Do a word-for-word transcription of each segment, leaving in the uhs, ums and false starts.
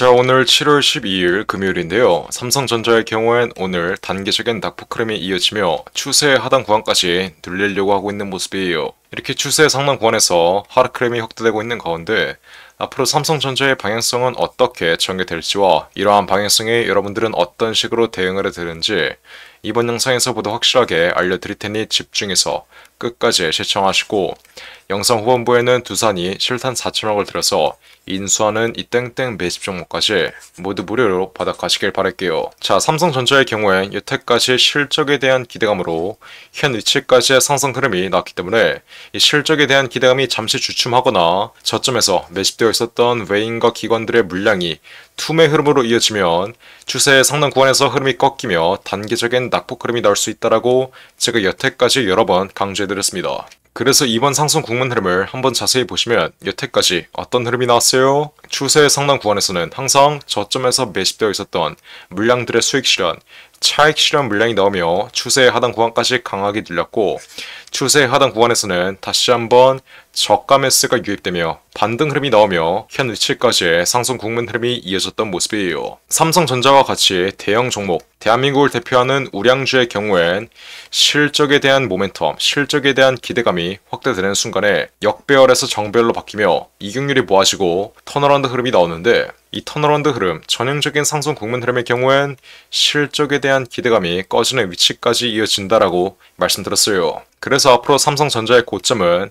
자, 오늘 칠월 십이일 금요일인데요. 삼성전자의 경우엔 오늘 단기적인 낙폭 흐름이 이어지며 추세 하단 구간까지 늘리려고 하고 있는 모습이에요. 이렇게 추세 상단 구간에서 하락 흐름이 확대되고 있는 가운데 앞으로 삼성전자의 방향성은 어떻게 전개될지와 이러한 방향성에 여러분들은 어떤 식으로 대응을 해야 되는지 이번 영상에서보다 확실하게 알려드릴 테니 집중해서 끝까지 시청하시고, 영상 후반부에는 두산이 실탄 사천억을 들여서 인수하는 이 땡땡 매집 종목까지 모두 무료로 받아가시길 바랄게요. 자, 삼성전자의 경우엔 여태까지 실적에 대한 기대감으로 현 위치까지의 상승 흐름이 나왔기 때문에 이 실적에 대한 기대감이 잠시 주춤하거나 저점에서 매집되어 있었던 외인과 기관들의 물량이 투매 흐름으로 이어지면 추세의 상단 구간에서 흐름이 꺾이며 단기적인 낙폭 흐름이 나올 수 있다라고 제가 여태까지 여러 번 강조해드렸습니다. 그래서 이번 상승 국면 흐름을 한번 자세히 보시면 여태까지 어떤 흐름이 나왔어요? 추세의 상단 구간에서는 항상 저점에서 매집되어 있었던 물량들의 수익 실현, 차익 실현 물량이 나오며 추세의 하단 구간까지 강하게 늘렸고, 추세의 하단 구간에서는 다시 한번 저가 매수가 유입되며 반등 흐름이 나오며 현 위치까지의 상승 국면 흐름이 이어졌던 모습이에요. 삼성전자와 같이 대형 종목, 대한민국을 대표하는 우량주의 경우엔 실적에 대한 모멘텀, 실적에 대한 기대감이 확대되는 순간에 역배열에서 정배열로 바뀌며 이익률이 모아지고 턴어라운드 흐름이 나오는데, 이 턴어라운드 흐름, 전형적인 상승 국면 흐름의 경우엔 실적에 대한 기대감이 꺼지는 위치까지 이어진다라고 말씀드렸어요. 그래서 앞으로 삼성전자의 고점은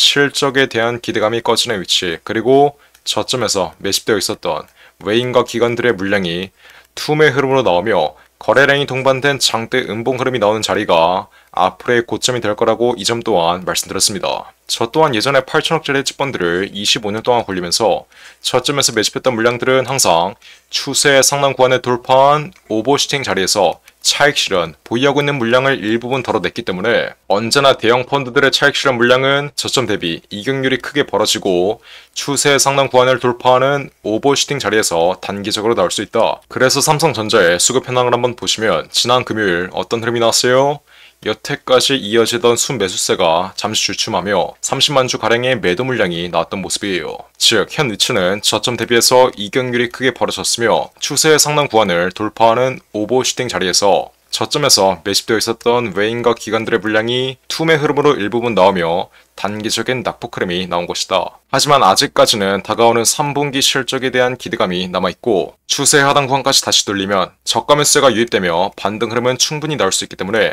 실적에 대한 기대감이 꺼지는 위치, 그리고 저점에서 매집되어 있었던 외인과 기관들의 물량이 투매 흐름으로 나오며 거래량이 동반된 장대 음봉 흐름이 나오는 자리가 앞으로의 고점이 될 거라고 이 점 또한 말씀드렸습니다. 저 또한 예전에 팔천억짜리 집번들을 이십오 년 동안 걸리면서 저점에서 매집했던 물량들은 항상 추세 상단 구간을 돌파한 오버슈팅 자리에서 차익 실현, 보유하고 있는 물량을 일부분 덜어냈기 때문에 언제나 대형 펀드들의 차익 실현 물량은 저점 대비 이익률이 크게 벌어지고 추세 상단 구간을 돌파하는 오버슈팅 자리에서 단기적으로 나올 수 있다. 그래서 삼성전자의 수급 현황을 한번 보시면 지난 금요일 어떤 흐름이 나왔어요? 여태까지 이어지던 순매수세가 잠시 주춤하며 삼십만 주 가량의 매도 물량이 나왔던 모습이에요. 즉, 현 위치는 저점 대비해서 이익률이 크게 벌어졌으며 추세의 상단 구간을 돌파하는 오버슈팅 자리에서 저점에서 매집되어 있었던 외인과 기관들의 물량이 투매 흐름으로 일부분 나오며 단기적인 낙폭 흐름이 나온 것이다. 하지만 아직까지는 다가오는 삼 분기 실적에 대한 기대감이 남아있고 추세 하단 구간까지 다시 돌리면 저가 매수가 유입되며 반등 흐름은 충분히 나올 수 있기 때문에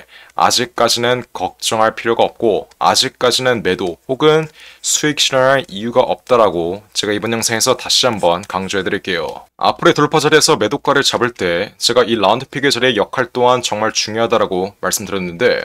아직까지는 걱정할 필요가 없고 아직까지는 매도 혹은 수익 실현할 이유가 없다라고 제가 이번 영상에서 다시 한번 강조해드릴게요. 앞으로의 돌파 자리에서 매도가를 잡을 때 제가 이 라운드 픽의 자리의 역할 또한 정말 중요하다라고 말씀드렸는데,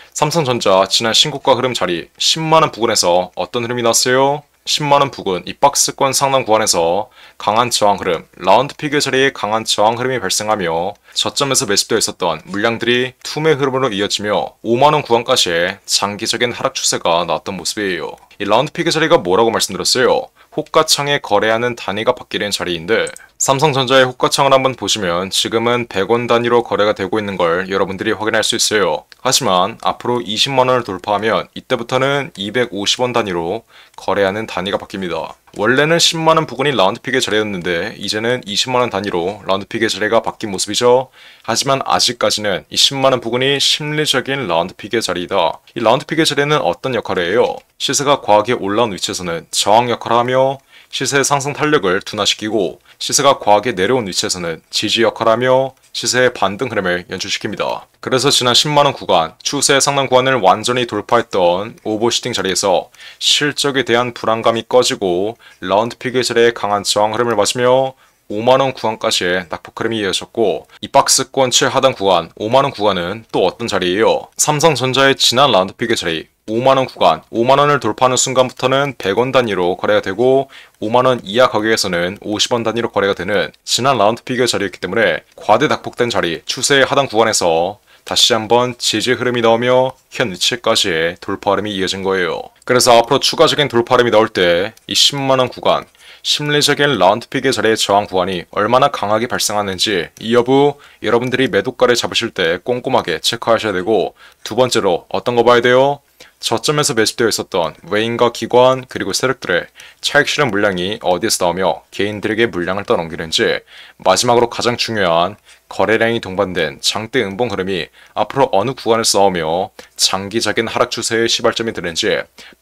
삼성전자 지난 신고가 흐름 자리 십만원 부근에서 어떤 흐름이 났어요? 십만원 부근 이 박스권 상단 구간에서 강한 저항 흐름, 라운드 픽의 자리에 강한 저항 흐름이 발생하며 저점에서 매집되어 있었던 물량들이 투매 흐름으로 이어지며 오만원 구간까지의 장기적인 하락 추세가 나왔던 모습이에요. 이 라운드 픽의 자리가 뭐라고 말씀드렸어요? 호가창에 거래하는 단위가 바뀌는 자리인데, 삼성전자의 호가창을 한번 보시면 지금은 백 원 단위로 거래가 되고 있는 걸 여러분들이 확인할 수 있어요. 하지만 앞으로 이십만 원을 돌파하면 이때부터는 이백오십 원 단위로 거래하는 단위가 바뀝니다. 원래는 십만 원 부근이 라운드픽의 자리였는데 이제는 이십만 원 단위로 라운드픽의 자리가 바뀐 모습이죠. 하지만 아직까지는 이 십만 원 부근이 심리적인 라운드픽의 자리이다. 이 라운드픽의 자리는 어떤 역할을 해요? 시세가 과하게 올라온 위치에서는 저항 역할을 하며 시세의 상승 탄력을 둔화시키고, 시세가 과하게 내려온 위치에서는 지지 역할을 하며 시세의 반등 흐름을 연출시킵니다. 그래서 지난 십만 원 구간, 추세의 상단 구간을 완전히 돌파했던 오버슈팅 자리에서 실적에 대한 불안감이 꺼지고 라운드 픽의 자리에 강한 저항 흐름을 맞으며 오만 원 구간까지의 낙폭 흐름이 이어졌고, 이 박스권 최하단 구간 오만 원 구간은 또 어떤 자리예요? 삼성전자의 지난 라운드 픽의 자리 오만 원 구간, 오만 원을 돌파하는 순간부터는 백 원 단위로 거래가 되고 오만 원 이하 가격에서는 오십 원 단위로 거래가 되는 지난 라운드 픽의 자리였기 때문에 과대 낙폭된 자리, 추세의 하단 구간에서 다시 한번 지지 흐름이 나오며 현 위치까지의 돌파 흐름이 이어진 거예요. 그래서 앞으로 추가적인 돌파 흐름이 나올 때 이 십만 원 구간, 심리적인 라운드픽의 자리의 저항 구간이 얼마나 강하게 발생하는지 이 여부 여러분들이 매도가를 잡으실 때 꼼꼼하게 체크하셔야 되고, 두 번째로 어떤 거 봐야 돼요? 저점에서 매집되어 있었던 외인과 기관 그리고 세력들의 차익 실현 물량이 어디에서 나오며 개인들에게 물량을 떠넘기는지, 마지막으로 가장 중요한 거래량이 동반된 장대 음봉 흐름이 앞으로 어느 구간에서 나오며 장기적인 하락 추세의 시발점이 되는지,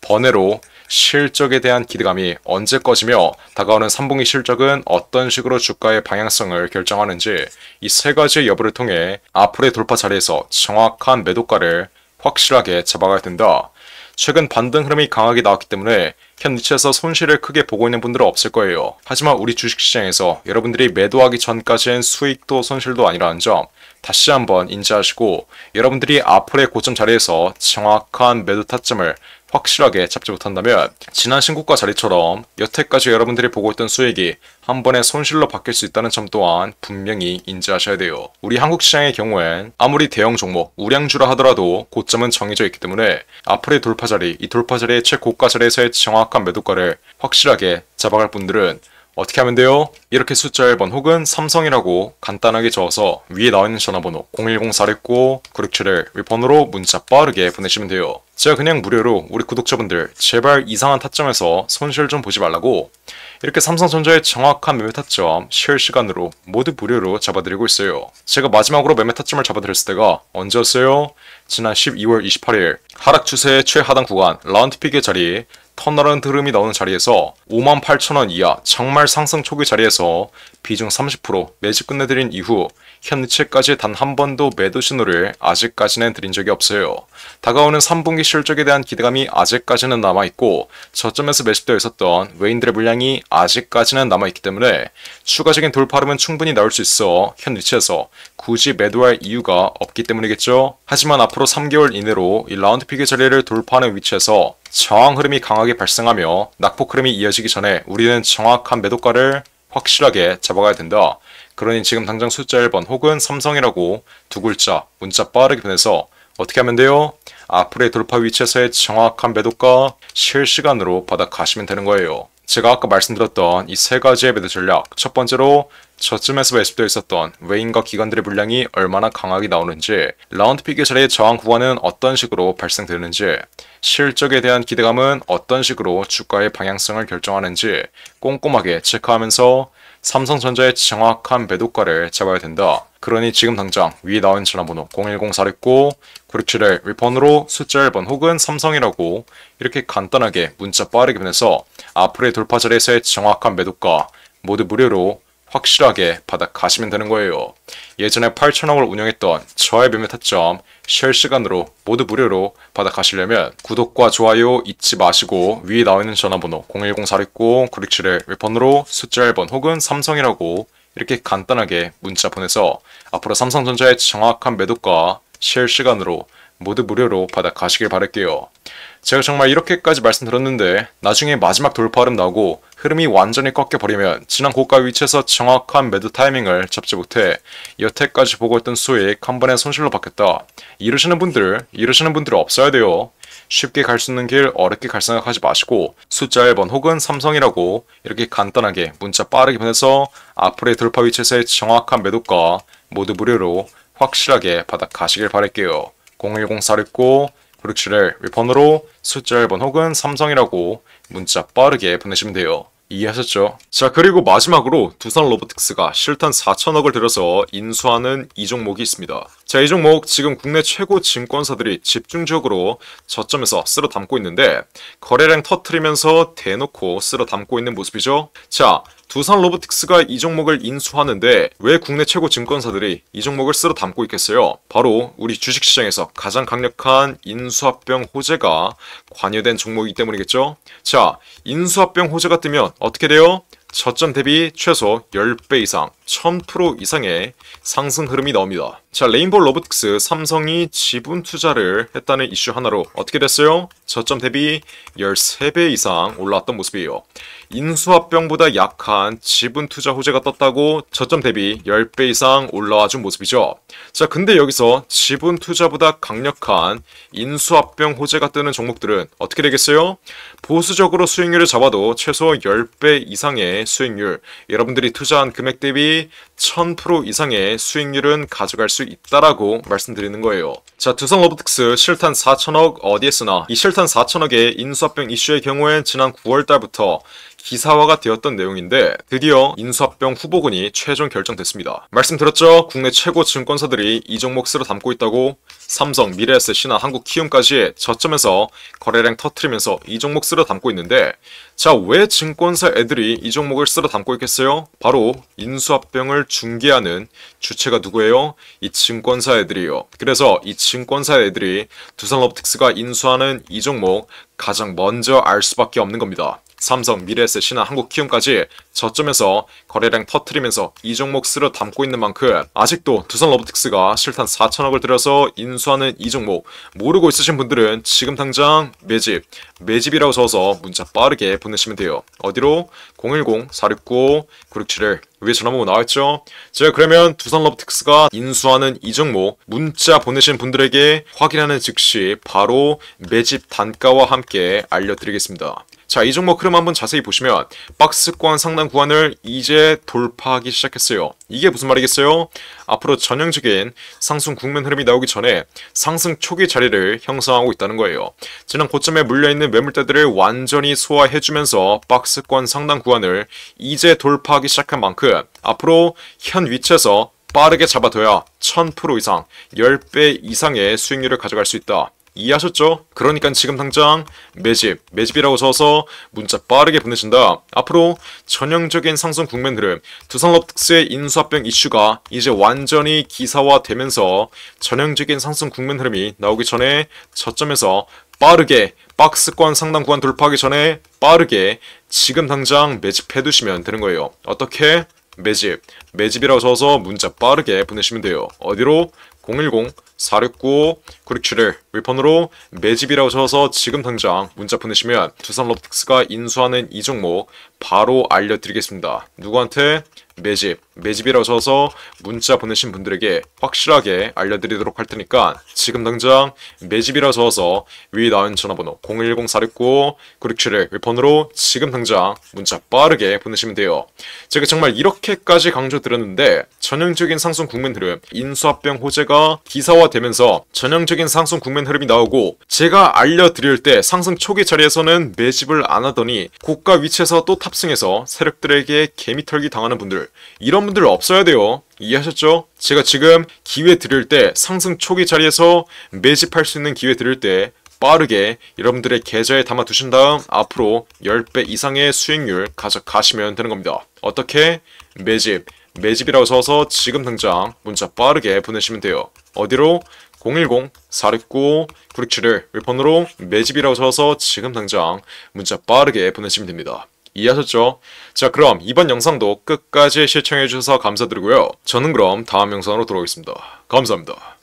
번외로 실적에 대한 기대감이 언제 꺼지며 다가오는 삼 분기 실적은 어떤 식으로 주가의 방향성을 결정하는지, 이 세 가지의 여부를 통해 앞으로의 돌파 자리에서 정확한 매도가를 확실하게 잡아가야 된다. 최근 반등 흐름이 강하게 나왔기 때문에 현 위치에서 손실을 크게 보고 있는 분들은 없을 거예요. 하지만 우리 주식시장에서 여러분들이 매도하기 전까지는 수익도 손실도 아니라는 점 다시 한번 인지하시고, 여러분들이 앞으로의 고점 자리에서 정확한 매도 타점을 확실하게 잡지 못한다면 지난 신고가 자리처럼 여태까지 여러분들이 보고 있던 수익이 한 번에 손실로 바뀔 수 있다는 점 또한 분명히 인지하셔야 돼요. 우리 한국 시장의 경우엔 아무리 대형 종목, 우량주라 하더라도 고점은 정해져 있기 때문에 앞으로의 돌파 자리, 이 돌파 자리의 최고가 자리에서의 정확한 매도가를 확실하게 잡아갈 분들은 어떻게 하면 돼요? 이렇게 숫자 일 번 혹은 삼성이라고 간단하게 적어서 위에 나와있는 전화번호 공일공 사육구 구육칠일 윗번호로 문자 빠르게 보내시면 돼요. 제가 그냥 무료로 우리 구독자분들 제발 이상한 타점에서 손실 좀 보지 말라고 이렇게 삼성전자의 정확한 매매 타점 실시간으로 모두 무료로 잡아드리고 있어요. 제가 마지막으로 매매 타점을 잡아드렸을 때가 언제였어요? 지난 십이월 이십팔일 하락 추세의 최하단 구간 라운드 픽의 자리, 턴어라운드 흐름이 나오는 자리에서 오만 팔천 원 이하 장말 상승 초기 자리에서 비중 삼십 퍼센트 매집 끝내드린 이후 현 위치까지 단 한 번도 매도 신호를 아직까지는 드린 적이 없어요. 다가오는 삼 분기 실적에 대한 기대감이 아직까지는 남아있고 저점에서 매집되어 있었던 외인들의 물량이 아직까지는 남아있기 때문에 추가적인 돌파 흐름은 충분히 나올 수 있어 현 위치에서 굳이 매도할 이유가 없기 때문이겠죠. 하지만 앞으로 삼 개월 이내로 이 라운드 픽의 자리를 돌파하는 위치에서 저항 흐름이 강하게 발생하며 낙폭 흐름이 이어지기 전에 우리는 정확한 매도가를 확실하게 잡아가야 된다. 그러니 지금 당장 숫자 일 번 혹은 삼성이라고 두 글자 문자 빠르게 보내서 어떻게 하면 돼요? 앞으로의 돌파 위치에서의 정확한 매도가 실시간으로 받아 가시면 되는 거예요. 제가 아까 말씀드렸던 이 세 가지의 매도 전략, 첫 번째로 저점에서 매집되어 있었던 외인과 기관들의 물량이 얼마나 강하게 나오는지, 라운드 픽의 자리의 저항 구간은 어떤 식으로 발생되는지, 실적에 대한 기대감은 어떤 식으로 주가의 방향성을 결정하는지 꼼꼼하게 체크하면서 삼성전자의 정확한 매도가를 잡아야 된다. 그러니 지금 당장 위에 나온 전화번호 공일공 사육구 구육칠일 윗번호로 숫자 일 번 혹은 삼성이라고 이렇게 간단하게 문자 빠르게 보내서 앞으로의 돌파 자리에서의 정확한 매도가 모두 무료로 확실하게 받아 가시면 되는 거예요. 예전에 팔천억을 운영했던 저의 매매 타점 실시간으로 모두 무료로 받아 가시려면 구독과 좋아요 잊지 마시고 위에 나와있는 전화번호 공일공 사육구 구육칠일 윗번호로 숫자 일 번 혹은 삼성이라고 이렇게 간단하게 문자 보내서 앞으로 삼성전자의 정확한 매도가 실시간으로 모두 무료로 받아 가시길 바랄게요. 제가 정말 이렇게까지 말씀드렸는데 나중에 마지막 돌파 흐름 나오고 흐름이 완전히 꺾여버리면 지난 고가 위치에서 정확한 매도 타이밍을 잡지 못해 여태까지 보고 있던 수익 한 번에 손실로 바뀌었다. 이러시는 분들, 이러시는 분들은 없어야 돼요. 쉽게 갈 수 있는 길 어렵게 갈 생각하지 마시고 숫자 일 번 혹은 삼성이라고 이렇게 간단하게 문자 빠르게 보내서 앞으로의 돌파 위치에서의 정확한 매도가 모두 무료로 확실하게 받아 가시길 바랄게요. 공일공 사육구 구육칠일 윗번호로 숫자 일 번 혹은 삼성이라고 문자 빠르게 보내시면 돼요. 이해하셨죠? 자, 그리고 마지막으로 두산 로보틱스가 실탄 사천억을 들여서 인수하는 이 종목이 있습니다. 자, 이 종목 지금 국내 최고 증권사들이 집중적으로 저점에서 쓸어 담고 있는데 거래량 터트리면서 대놓고 쓸어 담고 있는 모습이죠. 자, 두산 로보틱스가 이 종목을 인수하는데 왜 국내 최고 증권사들이 이 종목을 쓸어 담고 있겠어요? 바로 우리 주식시장에서 가장 강력한 인수합병 호재가 관여된 종목이기 때문이겠죠? 자, 인수합병 호재가 뜨면 어떻게 돼요? 저점 대비 최소 십 배 이상, 천 퍼센트 이상의 상승 흐름이 나옵니다. 자, 레인보우 로보틱스 삼성이 지분 투자를 했다는 이슈 하나로 어떻게 됐어요? 저점 대비 십삼 배 이상 올라왔던 모습이에요. 인수합병보다 약한 지분 투자 호재가 떴다고 저점 대비 십 배 이상 올라와준 모습이죠. 자, 근데 여기서 지분 투자보다 강력한 인수합병 호재가 뜨는 종목들은 어떻게 되겠어요? 보수적으로 수익률을 잡아도 최소 십 배 이상의 수익률, 여러분들이 투자한 금액 대비 애들이 천 퍼센트 이상의 수익률은 가져갈 수 있다라고 말씀드리는 거예요. 자, 두산 로보틱스 실탄 사천억 어디에 쓰나? 이 실탄 사천억의 인수합병 이슈의 경우엔 지난 구월 달부터 기사화가 되었던 내용인데 드디어 인수합병 후보군이 최종 결정됐습니다. 말씀드렸죠? 국내 최고 증권사들이 이 종목 쓸어 담고 있다고. 삼성, 미래에셋이나 한국키움까지 저점에서 거래량 터트리면서 이 종목 쓸어 담고 있는데, 자, 왜 증권사 애들이 이 종목을 쓸어 담고 있겠어요? 바로 인수합병을 중개하는 주체가 누구예요? 이 증권사 애들이에요. 그래서 이 증권사 애들이 두산 로보틱스가 인수하는 이 종목 가장 먼저 알 수밖에 없는 겁니다. 삼성, 미래에셋이나 한국키움까지 저점에서 거래량 터트리면서 이 종목 쓸어 담고 있는 만큼 아직도 두산 로보틱스가 실탄 사천억을 들여서 인수하는 이 종목 모르고 있으신 분들은 지금 당장 매집, 매집이라고 써서 문자 빠르게 보내시면 돼요. 어디로? 공일공 사육구오 구육칠일 위에 전화번호 나와있죠? 제가 그러면 두산 로보틱스가 인수하는 이 종목 문자 보내신 분들에게 확인하는 즉시 바로 매집 단가와 함께 알려드리겠습니다. 자, 이 종목 흐름 한번 자세히 보시면 박스권 상단 구간을 이제 돌파하기 시작했어요. 이게 무슨 말이겠어요? 앞으로 전형적인 상승 국면 흐름이 나오기 전에 상승 초기 자리를 형성하고 있다는 거예요. 지난 고점에 물려있는 매물대들을 완전히 소화해주면서 박스권 상단 구간을 이제 돌파하기 시작한 만큼 앞으로 현 위치에서 빠르게 잡아둬야 천 퍼센트 이상, 십 배 이상의 수익률을 가져갈 수 있다. 이해하셨죠? 그러니까 지금 당장 매집, 매집이라고 써서 문자 빠르게 보내신다. 앞으로 전형적인 상승 국면 흐름, 두산 로보틱스의 인수합병 이슈가 이제 완전히 기사화되면서 전형적인 상승 국면 흐름이 나오기 전에 저점에서 빠르게 박스권 상단 구간 돌파하기 전에 빠르게 지금 당장 매집해 두시면 되는 거예요. 어떻게? 매집, 매집이라고 써서 문자 빠르게 보내시면 돼요. 어디로? 공일공 사육구오 구육칠일 윌폰으로 매집이라고 적어서 지금 당장 문자 보내시면 두산 로보틱스가 인수하는 이 종목 바로 알려드리겠습니다. 누구한테? 매집, 매집이라고 적어서 문자 보내신 분들에게 확실하게 알려드리도록 할 테니까 지금 당장 매집이라고 적어서 위에 나온 전화번호 공일공 사육구오 구육칠일 윌폰으로 지금 당장 문자 빠르게 보내시면 돼요. 제가 정말 이렇게까지 강조드렸는데 전형적인 상승 국면 흐름, 인수합병 호재가 기사화되면서 전형적인 상승 국면 흐름이 나오고 제가 알려드릴 때 상승 초기 자리에서는 매집을 안 하더니 고가 위치에서 또 탑승해서 세력들에게 개미털기 당하는 분들, 이런 분들 없어야 돼요. 이해하셨죠? 제가 지금 기회 드릴 때 상승 초기 자리에서 매집할 수 있는 기회 드릴 때 빠르게 여러분들의 계좌에 담아 두신 다음 앞으로 십 배 이상의 수익률 가져가시면 되는 겁니다. 어떻게? 매집, 매집이라고 써서 지금 당장 문자 빠르게 보내시면 돼요. 어디로? 공일공 사육구오 구육칠일 윌폰으로 매집이라고 써서 지금 당장 문자 빠르게 보내시면 됩니다. 이해하셨죠? 자, 그럼 이번 영상도 끝까지 시청해주셔서 감사드리고요. 저는 그럼 다음 영상으로 돌아오겠습니다. 감사합니다.